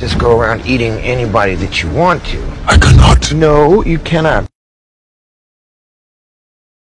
just go around eating anybody that you want to. I cannot. No, you cannot.